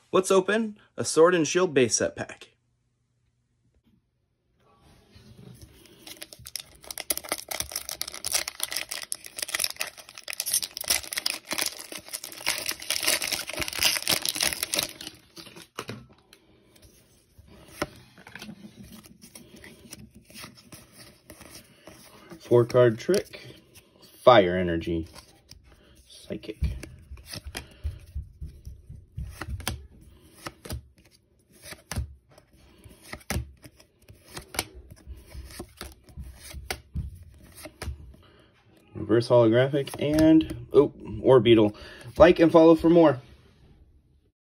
Let's open a Sword and Shield base set pack. Four-card trick, Fire Energy, Psychic. Reverse holographic, and Orbeetle. Like and follow for more.